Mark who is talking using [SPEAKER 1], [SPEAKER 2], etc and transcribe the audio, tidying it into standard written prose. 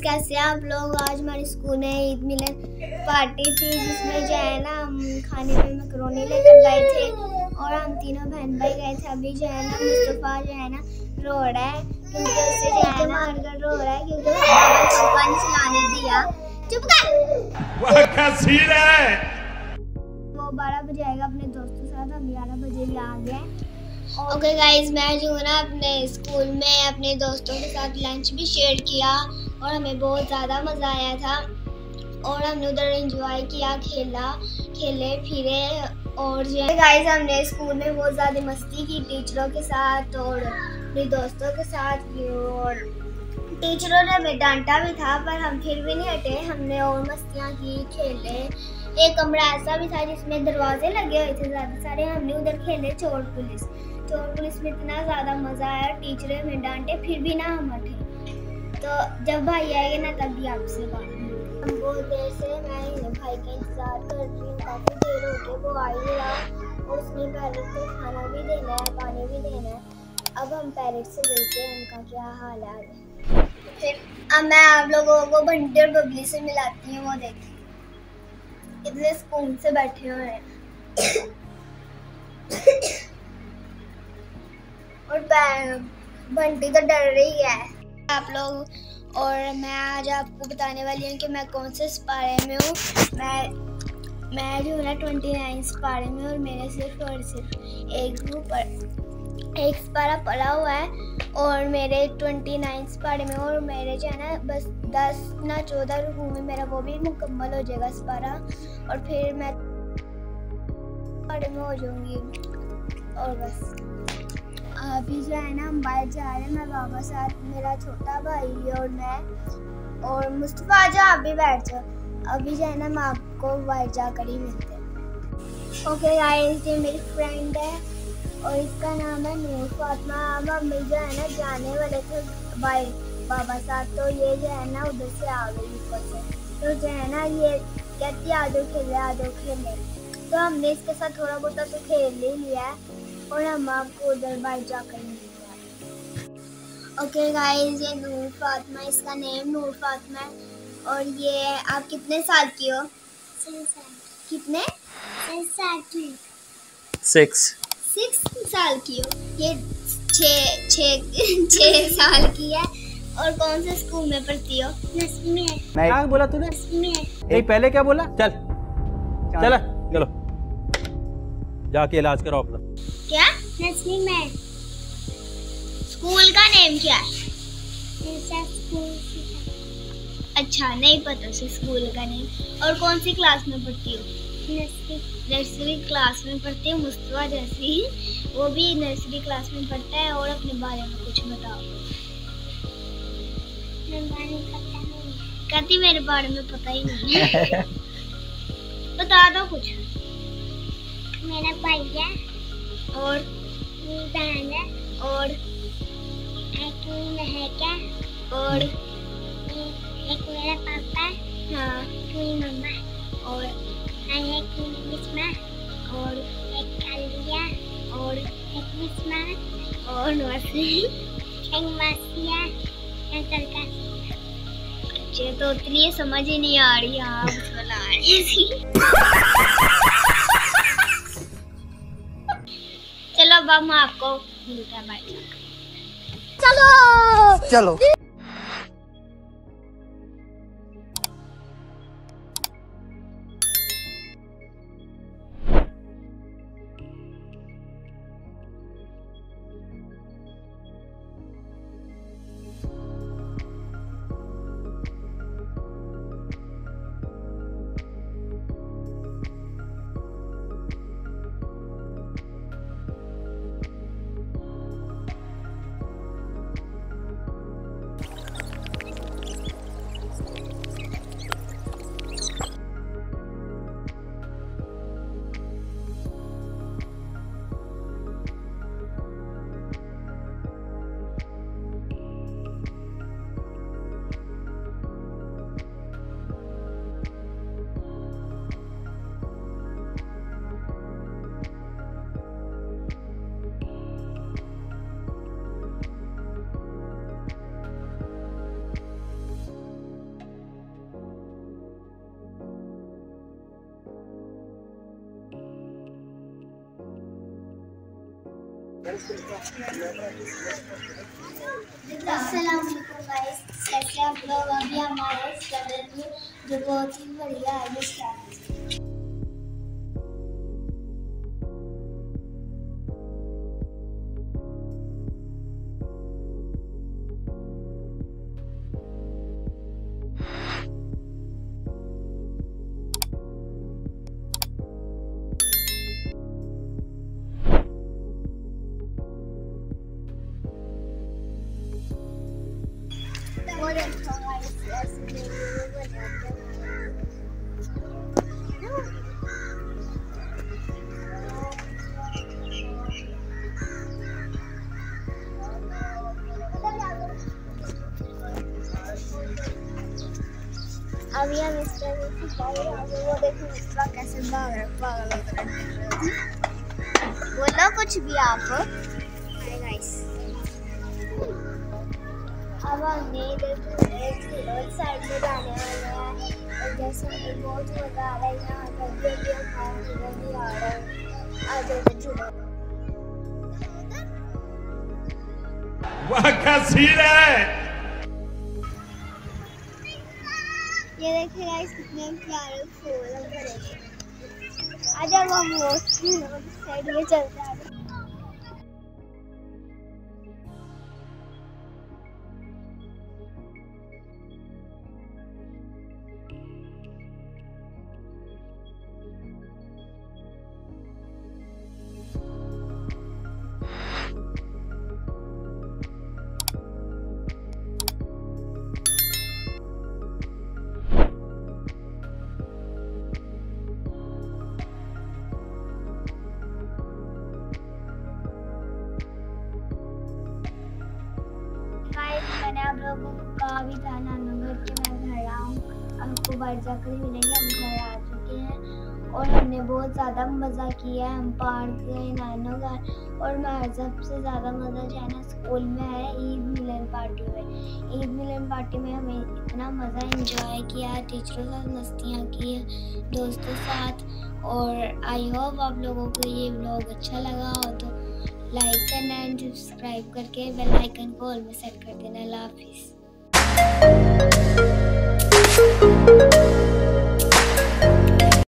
[SPEAKER 1] कैसे हैं आप लोग। आज हमारे स्कूल में ईद मिलन पार्टी थी जिसमें जो है ना हम खाने में मकरोनी लेकर गए थे और हम तीनों बहन भाई गए थे। अभी जो है ना मुस्तफा जो है ना रो रहा है क्योंकि उससे जो है ना मारकर रो रहा है क्योंकि पापा ने चलाने दिया। चुप कर। वो 12 बजे आएगा अपने दोस्तों के साथ, हम 11 बजे भी आ गए। ओके गाइस, मैं जो है ना अपने स्कूल में अपने दोस्तों के साथ लंच भी शेयर किया और हमें बहुत ज़्यादा मज़ा आया था और हमने उधर एंजॉय किया, खेले फिरे। और जो है गाइस हमने स्कूल में बहुत ज़्यादा मस्ती की टीचरों के साथ और अपने दोस्तों के साथ भी, और टीचरों ने हमें डांटा भी था पर हम फिर भी नहीं हटे। हमने और मस्तियाँ की, खेले। एक कमरा ऐसा भी था जिसमें दरवाजे लगे हुए थे ज़्यादा सारे, हमने उधर खेले चोर पुलिस में इतना ज़्यादा मज़ा आया। टीचरें हमें डांटे फिर भी ना हम हटे। तो जब भाई आएंगे ना तभी आपसे बात होगी। हम बहुत देर से मैं भाई का इंतज़ार कर रही हूँ, काफ़ी देर हो गई, वो आ ही रहा और उसने पैरेट को खाना भी देना है, पानी भी देना है। अब हम पैरेट से मिलते हैं उनका क्या हाल है। फिर अब मैं आप लोगों को बंटी और बबली से मिलाती हूँ। वो देखिए कितने सुकून से बैठे हुए हैं और बंटी तो डर रही है आप लोग। और मैं आज आपको बताने वाली हूँ कि मैं कौन से सिपारे में हूँ। मैं जो है ना 29 सिपारे में और मेरे सिर्फ एक सिपारा पड़ा हुआ है और मेरे 29 सिपारे में, और मेरे जो है ना बस 10 ना 14 रुकू में मेरा वो भी मुकम्मल हो जाएगा सिपारा और फिर मैं सिपारे में हो जाऊंगी। और बस अभी जो है ना हम बाहर जा रहे हैं, मैं बाबा साथ, मेरा छोटा भाई और मैं और मुस्तफा। आ जाओ, आप भी बैठ जाओ। अभी जो है ना हम आपको बाहर जाकर ही मिलते हैं। ओके गाइस, ये मेरी फ्रेंड है और इसका नाम है नूर फातिमा। हम अम्मी जो है ना जाने वाले थे भाई बाबा साथ, तो ये जो है ना उधर से आ गई ऊपर से। तो जो है ना ये कहती आ जाओ खेले, तो हमने इसके साथ थोड़ा बहुत तो खेल ही लिया है और हम आपको उधर बाहर जाकर मिलते हैं। ओके गाइस, ये नूर फातिमा, इसका नेम नूर फातिमा है। और ये आप कितने साल की हो? 6 साल। कितने? 6 साल की। 6 साल की हो। ये 6 साल की है। और कौन से स्कूल में पढ़ती हो? 10वीं में।
[SPEAKER 2] क्या बोला तूने?
[SPEAKER 1] 10वीं में।
[SPEAKER 2] नहीं, पहले क्या बोला? चलो जाके इलाज कराओ अपना।
[SPEAKER 1] क्या? 10वीं में। स्कूल का नेम क्या है? अच्छा, नहीं पता से स्कूल का नेम। और कौन सी क्लास में पढ़ती हो? नर्सरी क्लास में पढ़ती है। मुस्तफा जैसी वो भी नर्सरी क्लास में पढ़ता है। और अपने बारे में कुछ बताओ। कहती मेरे बारे में पता ही नहीं है। बता दो कुछ। मेरा भाई है और मेरी बहन है और एक महका और एक मेरा पापा है। हाँ, मेरी मम्मा और एक मिस्मा और एक कालिया और एक मिस्मा और नवासी एक मासिया एक तड़का। अच्छे, तो इतनी समझ ही नहीं आ रही। हाँ, बता रही थी। चलो अब हम आपको मिलते हैं बाय। चलो। अस्सलाम वालेकुम गाइस, कैसे आप लोग? अभी हमारे स्टडी में जो बहुत ही बढ़िया है ये स्टार्ट। और देखो गाइस ऐसे वीडियो बनाते हैं। अभी हम इस तरह से वो देखो मिस्टर कैसे भाग रहा है, पागल हो रहा है। बोलो कुछ भी आप। हाय गाइस, अब हमने इधर साइड में जाने वाले हैं और जैसे हमें बहुत मजा आ रहा है यहाँ पर भी हम झूला भी आ रहा है। आगे झूला
[SPEAKER 3] वाह क्या सीन है।
[SPEAKER 1] ये देखिए गाइस कितने प्यारे फूल हैं बड़े। आज अब हम वो साइड में चलते हैं। मैंने आप लोगों को कहा भी था नानू घर के मैं घर आऊँ, आपको बाहर जाकर मिलेंगे। हम घर आ चुके हैं और हमने बहुत ज़्यादा मज़ा किया है। हम पार्क गए, नानू घर, और हमारा सबसे ज़्यादा मज़ा जो है ना स्कूल में है ईद मिलन पार्टी में। ईद मिलन पार्टी में हमें इतना मज़ा एंजॉय किया, टीचरों के साथ मस्तियाँ की, दोस्तों के साथ। और आई होप आप लोगों को ये व्लॉग अच्छा लगा हो तो लाइक करना एंड सब्सक्राइब करके बेल आइकन को ऑल में सेट कर देना। अल्लाह हाफिज़।